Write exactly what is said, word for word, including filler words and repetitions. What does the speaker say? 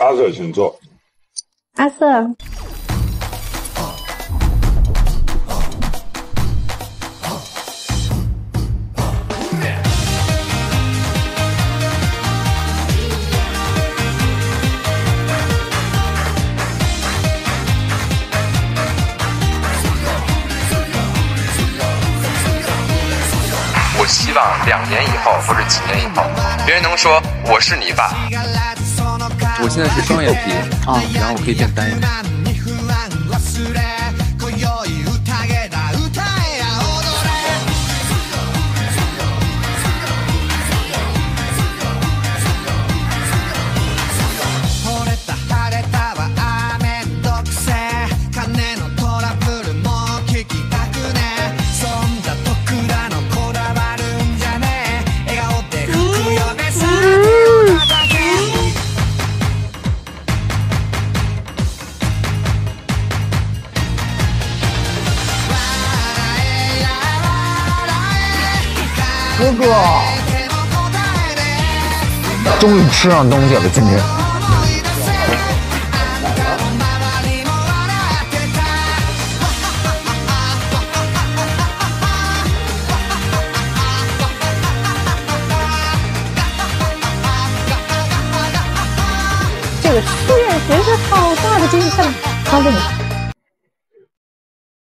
阿瑟，请坐。 阿瑟， 我希望两年以后或者几年以后，别人能说我是你爸。 我现在是双眼皮啊，然后我可以变单眼。 哥哥，终于吃上东西了，今天。 这个书院学生好大的精神，告诉你。